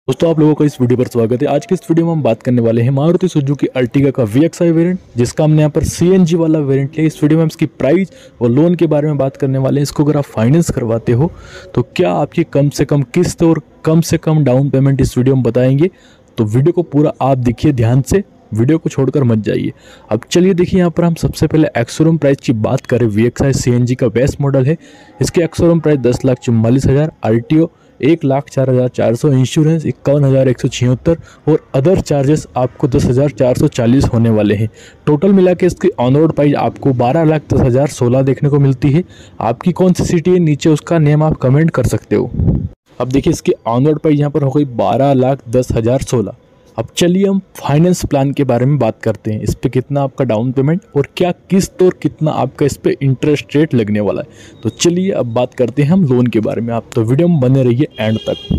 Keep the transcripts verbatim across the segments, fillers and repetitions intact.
दोस्तों आप लोगों का इस वीडियो पर स्वागत है। आज के इस वीडियो में हम बात करने वाले हैं मारुति सुजुकी अर्टिगा का वी एक्स आई वेरिएंट, जिसका हमने यहाँ पर सी एन जी वाला वेरिएंट लिया। इस वीडियो में हम इसकी प्राइस और लोन के बारे में बात करने वाले हैं। इसको अगर आप फाइनेंस करवाते हो तो क्या आपकी कम से कम किस्त और कम से कम डाउन पेमेंट इस वीडियो में बताएंगे। तो वीडियो को पूरा आप देखिए ध्यान से, वीडियो को छोड़कर मत जाइए। अब चलिए देखिए, यहाँ पर हम सबसे पहले एक्स-शोरूम प्राइस की बात करें। V X I C N G का बेस्ट मॉडल है। इसके एक्स-शोरूम प्राइस दस लाख चुम्बालीस हज़ार, आर टी ओ एक लाख चार हज़ार चार सौ, इंश्योरेंस इक्यावन हज़ार एक सौ छिहत्तर और अदर चार्जेस आपको दस हज़ार चार सौ चालीस होने वाले हैं। टोटल मिला के इसकी ऑन रोड प्राइस आपको बारह लाख दस हज़ार सोलह देखने को मिलती है। आपकी कौन सी सिटी है, नीचे उसका नेम आप कमेंट कर सकते हो। अब देखिए इसकी ऑन रोड प्राइस यहाँ पर हो गई बारह लाख दस हज़ार सोलह। अब चलिए हम फाइनेंस प्लान के बारे में बात करते हैं। इस पे कितना आपका डाउन पेमेंट और क्या किस्त और कितना आपका इस पे इंटरेस्ट रेट लगने वाला है। तो चलिए अब बात करते हैं हम लोन के बारे में। आप तो वीडियो में बने रहिए एंड तक।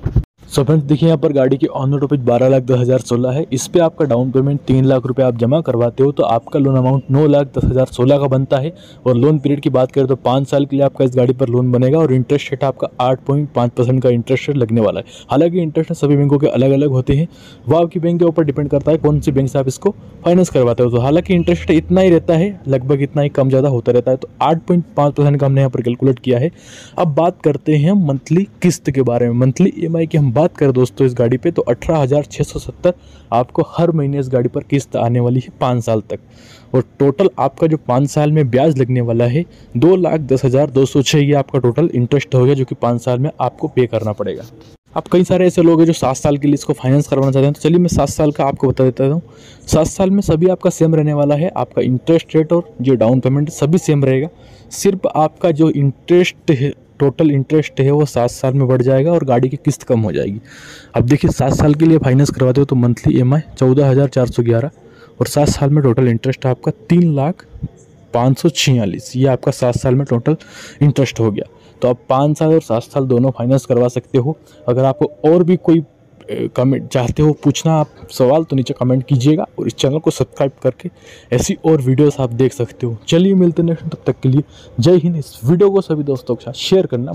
सो फ्रेंड्स देखिए, यहाँ पर गाड़ी की ऑन रोड रुपये बारह लाख दस हज़ार सोलह है। इस पे आपका डाउन पेमेंट तीन लाख रुपए आप जमा करवाते हो तो आपका लोन अमाउंट नौ लाख दस हज़ार सोलह का बनता है। और लोन पीरियड की बात करें तो पाँच साल के लिए आपका इस गाड़ी पर लोन बनेगा और इंटरेस्ट रेट आपका आठ पॉइंट पाँच परसेंट का इंटरेस्ट रेट लगने वाला है। हालांकि इंटरेस्ट रेट सभी बैंकों के अलग अलग होते हैं, वो आपकी बैंक के ऊपर डिपेंड करता है कौन सी बैंक से आप इसको फाइनेंस करवाते हो। तो हालांकि इंटरेस्ट रेट इतना ही रहता है, लगभग इतना ही कम ज़्यादा होता रहता है। तो आठ पॉइंट पाँच परसेंट का हमने यहाँ पर कैलकुलेट किया है। अब बात करते हैं मंथली किस्त के बारे में। मंथली ई एम आई की हम बात करें दोस्तों इस गाड़ी पे तो अठारह हज़ार छः सौ सत्तर आपको हर महीने इस गाड़ी पर किस्त आने वाली है पाँच साल तक। और टोटल आपका जो पाँच साल में ब्याज लगने वाला है दो लाख दस हज़ार दो सौ छः, ये आपका टोटल इंटरेस्ट हो गया जो कि पाँच साल में आपको पे करना पड़ेगा। अब कई सारे ऐसे लोग हैं जो सात साल के लिए इसको फाइनेंस करवाना चाहते हैं। तो चलिए मैं सात साल का आपको बता देता हूँ। सात साल में सभी आपका सेम रहने वाला है। आपका इंटरेस्ट रेट और जो डाउन पेमेंट सभी सेम रहेगा। सिर्फ आपका जो इंटरेस्ट है, टोटल इंटरेस्ट है, वो सात साल में बढ़ जाएगा और गाड़ी की किस्त कम हो जाएगी। अब देखिए सात साल के लिए फाइनेंस करवाते हो तो मंथली ई एम आई चौदह हज़ार चार सौ ग्यारह और सात साल में टोटल इंटरेस्ट आपका तीन लाख पाँच सौ छियालीस। ये आपका सात साल में टोटल इंटरेस्ट हो गया। तो आप पाँच साल और सात साल दोनों फाइनेंस करवा सकते हो। अगर आपको और भी कोई कमेंट चाहते हो पूछना आप सवाल तो नीचे कमेंट कीजिएगा और इस चैनल को सब्सक्राइब करके ऐसी और वीडियोस आप देख सकते हो। चलिए मिलते हैं नेक्स्ट, तब तक के लिए जय हिंद। इस वीडियो को सभी दोस्तों के साथ शेयर करना